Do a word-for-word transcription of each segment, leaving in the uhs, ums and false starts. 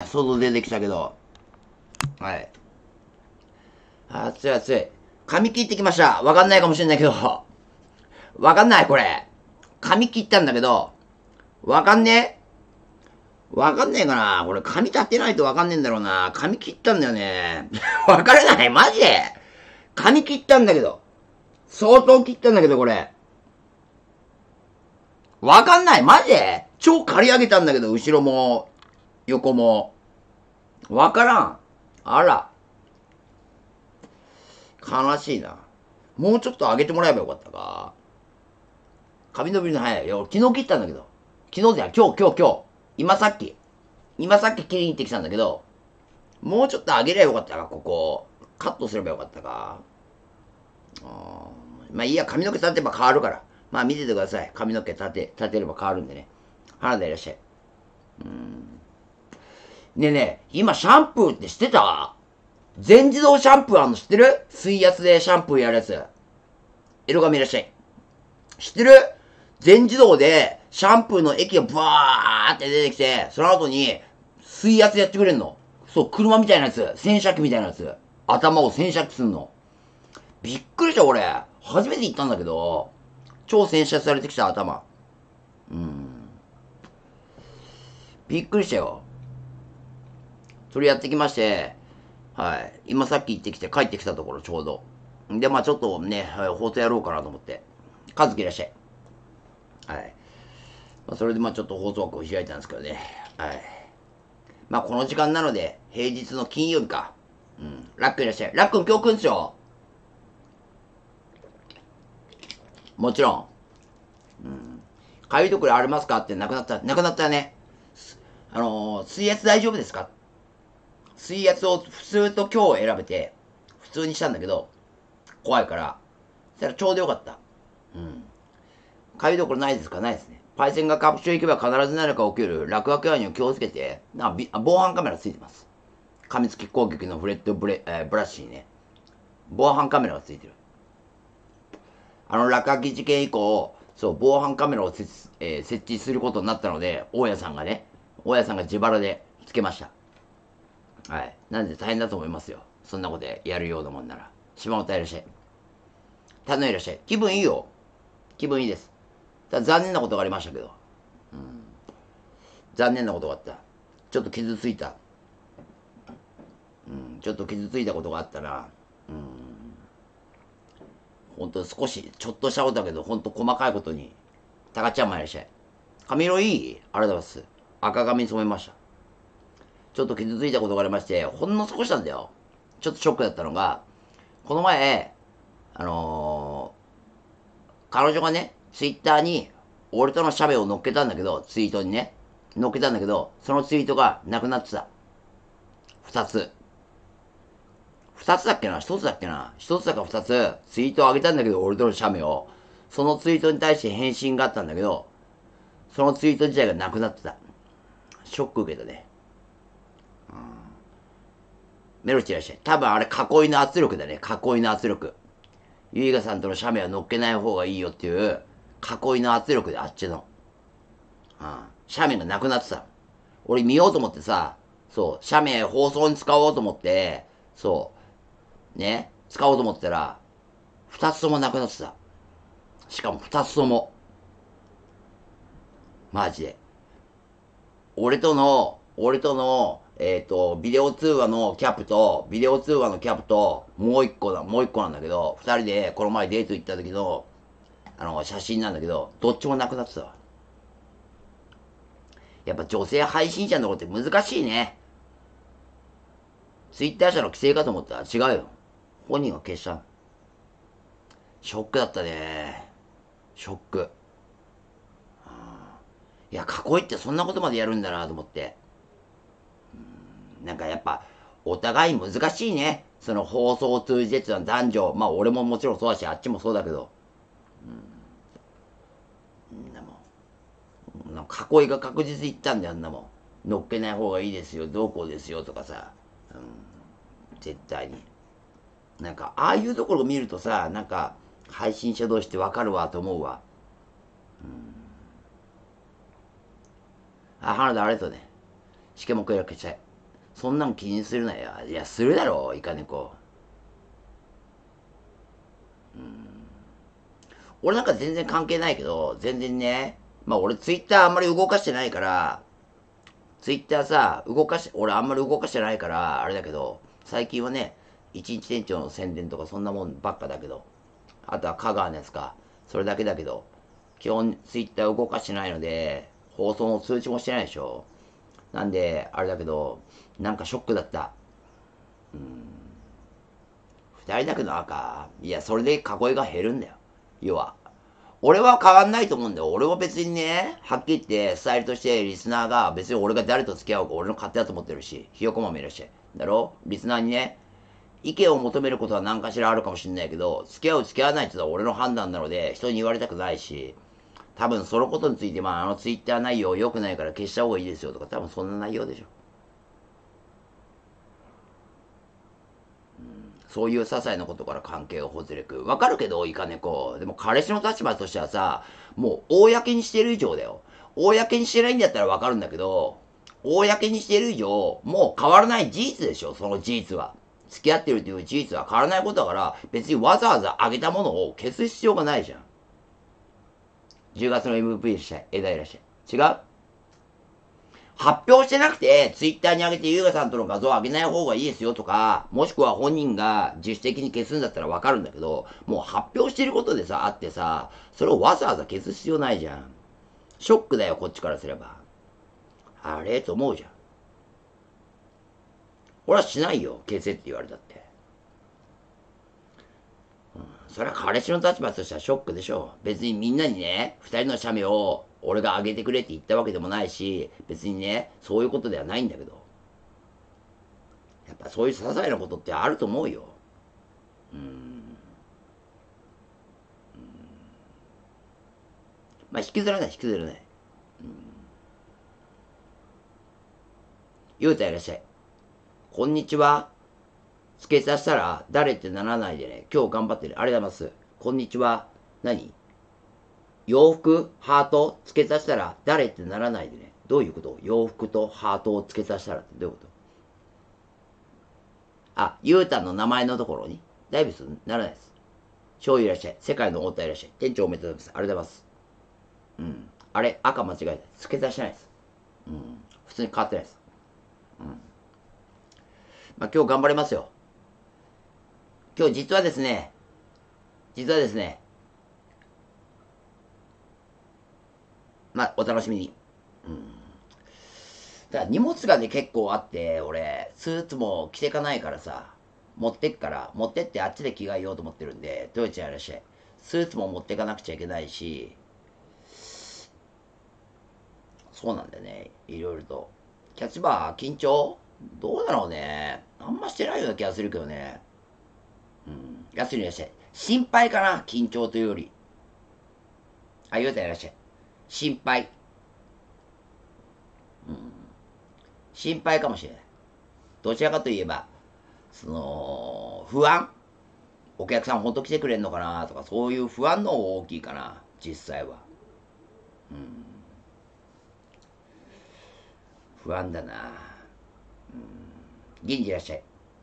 外出てきたけど。はい。暑い暑い。髪切ってきました。わかんないかもしれないけど。わかんないこれ。髪切ったんだけど、わかんねえわかんねえかなこれ髪立ってないとわかんねえんだろうな。髪切ったんだよね。わからないマジで髪切ったんだけど。相当切ったんだけど、これ。わかんないマジで超刈り上げたんだけど、後ろも、横も。わからん。あら。悲しいな。もうちょっと上げてもらえばよかったか。髪伸びるの早い。いや、昨日切ったんだけど。昨日じゃん、今日、今日、今日。今さっき。今さっき切りに行ってきたんだけど、もうちょっと上げればよかったか、ここ。カットすればよかったか。あまあいいや、髪の毛立てば変わるから。まあ見ててください。髪の毛立て、立てれば変わるんでね。原田いらっしゃい。うん。ねえねえ、今シャンプーって知ってた？全自動シャンプーあんの知ってる？水圧でシャンプーやるやつ。エロガミいらっしゃい。知ってる？全自動でシャンプーの液がブワーって出てきて、その後に水圧やってくれんの。そう、車みたいなやつ。洗車機みたいなやつ。頭を洗車機すんの。びっくりした俺。初めて行ったんだけど、超洗車されてきた頭。うん。びっくりしたよ。それやってきまして、はい。今さっき行ってきて帰ってきたところちょうど。で、まあちょっとね、はい、放送やろうかなと思って。和樹いらっしゃい。はい。まあそれでまあちょっと放送枠を開いたんですけどね。はい。まあこの時間なので、平日の金曜日か。うん。ラックいらっしゃい。ラックン今日来んすよ。もちろん。うん。かゆいところありますかってなくなった、なくなったよね。あのー、水圧大丈夫ですか？水圧を普通と今日選べて、普通にしたんだけど、怖いから。そしたらちょうどよかった。うん。かゆいところないですか？ないですね。パイセンが各所行けば必ず何か起きる落書き案に気をつけて、な防犯カメラついてます。噛みつき攻撃のフレットブレ、えー、ブラシにね、防犯カメラがついてる。あの落書き事件以降、そう、防犯カメラを設,、えー、設置することになったので、大家さんがね、大家さんが自腹でつけました。はい。なんで大変だと思いますよ。そんなことやるようなもんなら。島本いらっしゃい。田野いらっしゃい。気分いいよ。気分いいです。ただ残念なことがありましたけど。うん。残念なことがあった。ちょっと傷ついた。うん。ちょっと傷ついたことがあったな。うん。ほんと少し、ちょっとしたことだけど、ほんと細かいことに。たかちゃんもいらっしゃい。髪色いい？ありがとうございます。赤髪に染めました。ちょっと傷ついたことがありまして、ほんの少しなんだよ。ちょっとショックだったのが、この前、あのー、彼女がね、ツイッターに、俺との写メを載っけたんだけど、ツイートにね、載っけたんだけど、そのツイートがなくなってた。二つ。二つだっけな一つだっけな一つだか二つ、ツイートを上げたんだけど、俺との写メを。そのツイートに対して返信があったんだけど、そのツイート自体がなくなってた。ショック受けたね。うん、メロチいらっしゃい。多分あれ囲いの圧力だね。囲いの圧力。ゆいがさんとの写メは乗っけない方がいいよっていう囲いの圧力であっちの。うん。写メがなくなってた。俺見ようと思ってさ、そう、写メ放送に使おうと思って、そう、ね、使おうと思ったら、二つともなくなってた。しかも二つとも。マジで。俺との、俺との、えっ、ー、と、ビデオ通話のキャプと、ビデオ通話のキャプと、もう一個だ、もう一個なんだけど、二人でこの前デート行った時の、あの、写真なんだけど、どっちもなくなってたわ。やっぱ女性配信者のとこって難しいね。ツイッター社の規制かと思ったら違うよ。本人が消した。ショックだったね。ショック。いや、囲いってそんなことまでやるんだなと思って。なんかやっぱ、お互い難しいね。その放送を通じてた男女。まあ俺ももちろんそうだし、あっちもそうだけど。うん。でも、囲いが確実にいったんだよ、あんなもん。乗っけない方がいいですよ、どうこうですよとかさ。うん。絶対に。なんか、ああいうところを見るとさ、なんか、配信者同士ってわかるわと思うわ。うん。あ、花田ありがとうね。しけもくやけちゃい。 そんなん気にするなよ。いや、するだろ、イカネコ。うん。俺なんか全然関係ないけど、全然ね、まあ俺ツイッターあんまり動かしてないから、ツイッターさ、動かし、俺あんまり動かしてないから、あれだけど、最近はね、一日店長の宣伝とかそんなもんばっかだけど、あとは香川のやつか、それだけだけど、基本ツイッター動かしてないので、放送の通知もしてないでしょ。なんで、あれだけど、なんかショックだった。うん。二人だけの赤。いや、それで囲いが減るんだよ。要は。俺は変わんないと思うんだよ。俺は別にね、はっきり言って、スタイルとしてリスナーが別に俺が誰と付き合うか俺の勝手だと思ってるし、ひよこ豆いらっしゃい。だろリスナーにね、意見を求めることは何かしらあるかもしれないけど、付き合う付き合わないっていうのは俺の判断なので、人に言われたくないし、多分そのことについて、まああのツイッター内容良くないから消した方がいいですよとか、多分そんな内容でしょ。そういう些細なことから関係がほつれく。わかるけど、イカネコ。でも彼氏の立場としてはさ、もう公にしてる以上だよ。公にしてないんだったらわかるんだけど、公にしてる以上、もう変わらない事実でしょ、その事実は。付き合ってるという事実は変わらないことだから、別にわざわざ上げたものを消す必要がないじゃん。じゅうがつの エムブイピー いらっしゃい。枝いらっしゃい。違う発表してなくて、ツイッターに上げて優雅さんとの画像を上げない方がいいですよとか、もしくは本人が自主的に消すんだったらわかるんだけど、もう発表してることでさ、あってさ、それをわざわざ消す必要ないじゃん。ショックだよ、こっちからすれば。あれと思うじゃん。俺はしないよ、消せって言われたって。うん、それは彼氏の立場としてはショックでしょ。別にみんなにね、二人の写メを俺が上げてくれって言ったわけでもないし、別にね、そういうことではないんだけど。やっぱそういう些細なことってあると思うよ。うん。まあ、引きずらない、引きずらない。うん。ゆうたいらっしゃい。こんにちは。付け足したら、誰ってならないでね。今日頑張ってる。ありがとうございます。こんにちは。何洋服ハート付け足したら、誰ってならないでね。どういうこと？洋服とハートを付け足したらってどういうこと？あ、ゆうたの名前のところに大丈夫です。ならないです。醤油いらっしゃい。世界の太田いらっしゃい。店長おめでとうございます。ありがとうございます。うん。あれ、赤間違えた。付け足してないです。うん。普通に変わってないです。うん。まあ今日頑張りますよ。今日実はですね、実はですね、まあお楽しみに。うん。だから荷物がね結構あって、俺、スーツも着てかないからさ、持ってっから、持ってってあっちで着替えようと思ってるんで、トヨちゃんいらっしゃい。スーツも持ってかなくちゃいけないし、そうなんだよね。いろいろと。キャッチバー緊張どうだろうね。あんましてないような気がするけどね。うん。安いいらっしゃい。心配かな緊張というより。あ、ゆうたいらっしゃい。心配。うん。心配かもしれない。どちらかといえば、その、不安お客さんほんと来てくれんのかなとか、そういう不安の方が大きいかな。実際は。うん。不安だな。うん。銀次いらっしゃい。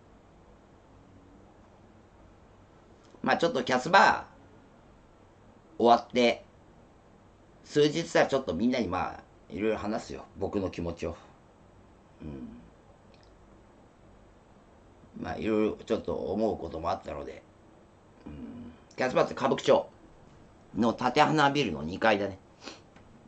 まあちょっとキャスバー終わって、数日はちょっとみんなにまあ、いろいろ話すよ。僕の気持ちを。うん。まあいろいろちょっと思うこともあったので、うん。キャスバーって歌舞伎町の縦花ビルのにかいだね。うん。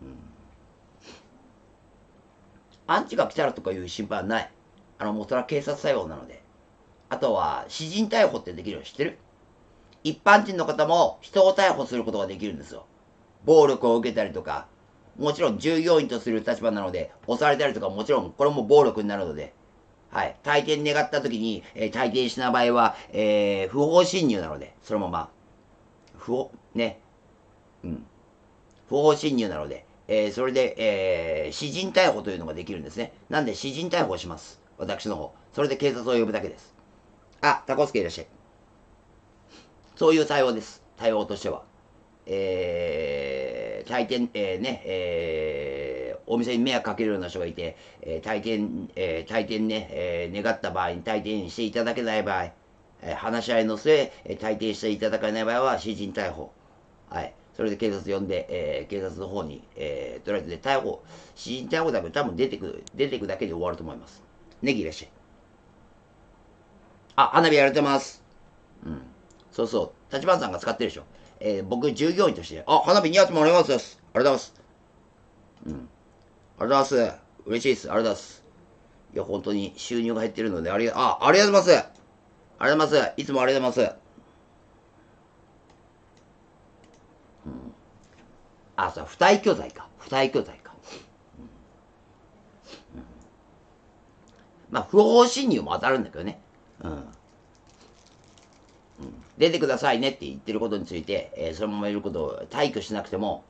アンチが来たらとかいう心配はない。あの、もうそれは警察対応なので。あとは、私人逮捕ってできるの知ってる？一般人の方も人を逮捕することができるんですよ。暴力を受けたりとか、もちろん従業員とする立場なので、押されたりとかもちろんこれも暴力になるので、はい。退店願った時に、えー、退店しない場合は、えー、不法侵入なので、そのまま、不法、ね、うん。不法侵入なので、えー、それで、えー、私人逮捕というのができるんですね。なんで、私人逮捕をします。私の方。それで警察を呼ぶだけです。あ、タコスケいらっしゃい。そういう対応です。対応としては。えー、退店、えー、ね、えお店に迷惑かけるような人がいて、えー、退店、えー、退店ね、えー、願った場合に退店していただけない場合、えー、話し合いの末、えー、退店していただけない場合は、私人逮捕。はい。それで警察呼んで、えー、警察の方に、えー、とりあえずで逮捕、私人逮捕だけど多分出てく、出てくだけで終わると思います。ネギいらっしゃい。あ、花火やられてます。うん。そうそう。立花さんが使ってるでしょ。えー、僕、従業員として、あ、花火に発もありがとうございます。ありがとうございます。うん。ありがとうございます。嬉しいです。ありがとうございます。いや、本当に収入が減ってるので、ありが、あ、ありがとうございます。ありがとうございます。いつもありがとうございます。うん。あ、そう、不退去罪か。不退去罪か。うん。うん、まあ、不法侵入も当たるんだけどね。うん。うん、出てくださいねって言ってることについて、えー、そのままいることを退去しなくても、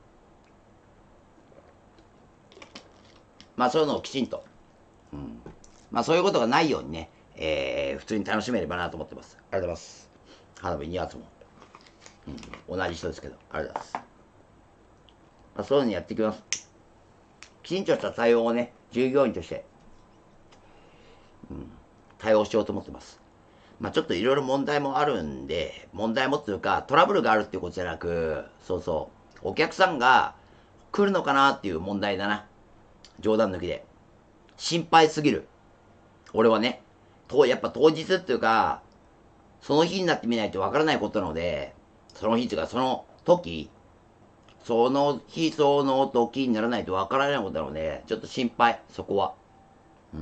まあそういうのをきちんと、うん、まあそういうことがないようにね、えー、普通に楽しめればなと思ってます。ありがとうございます。花火に発も、うん、同じ人ですけど、ありがとうございます。まあ、そういうのやっていきます。きちんとした対応をね、従業員として、うん、対応しようと思ってます。まあちょっといろいろ問題もあるんで、問題もっていうか、トラブルがあるっていうことじゃなく、そうそう、お客さんが来るのかなっていう問題だな。冗談抜きで。心配すぎる。俺はね、とやっぱ当日っていうか、その日になってみないとわからないことなので、その日っていうか、その時、その日、その時にならないとわからないことなので、ちょっと心配、そこは。うん。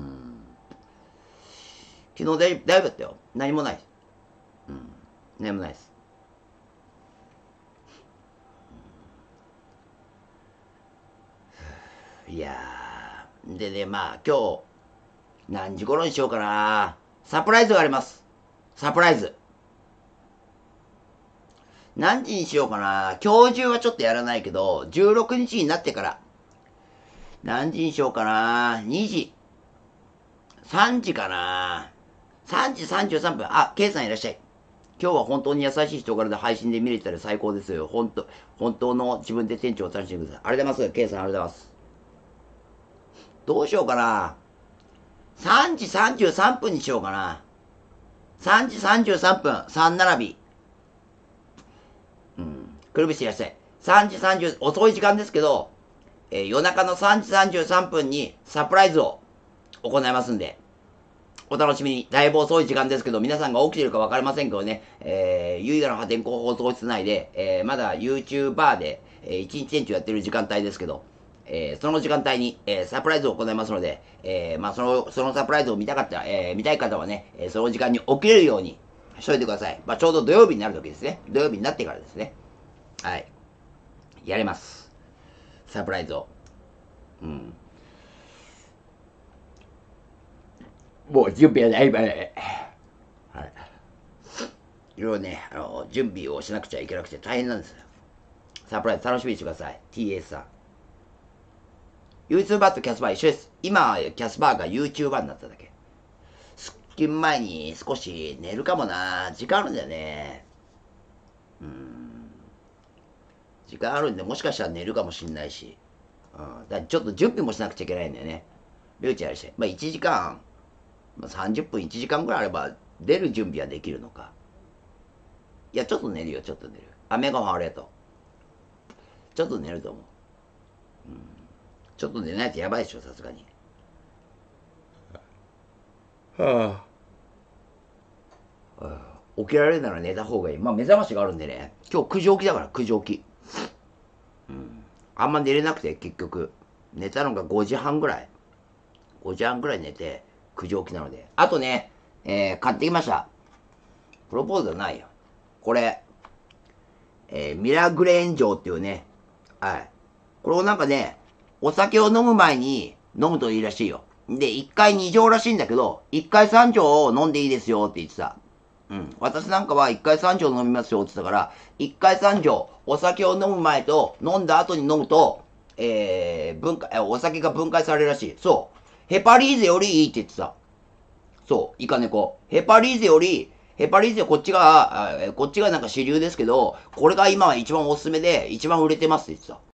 昨日だいぶ、だいぶだったよ。何もない。うん。何もないです。いやー。でね、まあ、今日、何時頃にしようかな。サプライズがあります。サプライズ。何時にしようかな。今日中はちょっとやらないけど、じゅうろくにちになってから。何時にしようかな。にじ。さんじかな。さんじさんじゅうさんぷん。あ、ケイさんいらっしゃい。今日は本当に優しい人柄で配信で見れたら最高ですよ。本当、本当の自分で店長を楽しんでください。ありがとうございます。ケイさんありがとうございます。どうしようかな。さんじさんじゅうさんぷんにしようかな。さんじさんじゅうさんぷん。さん並び。うん。くるぶしいらっしゃい。さんじさんじゅう、遅い時間ですけど、えー、夜中のさんじさんじゅうさんぷんにサプライズを行いますんで、お楽しみに。だいぶ遅い時間ですけど、皆さんが起きてるか分かりませんけどね、えー、ゆいがの破天荒放送室内で、えー、まだ YouTuber で、えー、一日店長やってる時間帯ですけど、えー、その時間帯に、えー、サプライズを行いますので、えー、まあ、その、そのサプライズを見たかった、えー、見たい方はね、えー、その時間に起きれるようにしといてください。まあ、ちょうど土曜日になる時ですね。土曜日になってからですね。はい。やれます。サプライズを。うん。もう準備はないばね。はい。いろいろね、あの、準備をしなくちゃいけなくて大変なんですよ。サプライズ楽しみにしてください。ティーエーエス さん。YouTuber とキャスバー一緒です。今、キャスバーが YouTuber になっただけ。出勤前に少し寝るかもな。時間あるんだよね。うん。時間あるんで、もしかしたら寝るかもしんないし。うん。だからちょっと準備もしなくちゃいけないんだよね。りょうちゃんやるし。まあいちじかん、まあ、さんじゅっぷんいちじかんぐらいあれば出る準備はできるのか。いや、ちょっと寝るよ、ちょっと寝る。あ、メガホンありがとう。ちょっと寝ると思う。うん。ちょっと寝ないとやばいでしょ、さすがに。はあ。はあ、起きられるなら寝た方がいい。まあ目覚ましがあるんでね。今日くじ起きだから、くじ起き。うん。あんま寝れなくて、結局。寝たのがごじはんぐらい。ごじはんぐらい寝て、くじ起きなので。あとね、えー、買ってきました。プロポーズはないよ。これ、えー、ミラグレーン城っていうね、はい。これをなんかね、お酒を飲む前に飲むといいらしいよ。で、いっかいに錠らしいんだけど、いっかいさん錠を飲んでいいですよって言ってた。うん。私なんかはいっかいさん錠飲みますよって言ってたから、いっかいさん錠、お酒を飲む前と飲んだ後に飲むと、えー、分解、お酒が分解されるらしい。そう。ヘパリーゼよりいいって言ってた。そう、イカネコ。ヘパリーゼより、ヘパリーゼこっちが、こっちがなんか主流ですけど、これが今は一番おすすめで、一番売れてますって言ってた。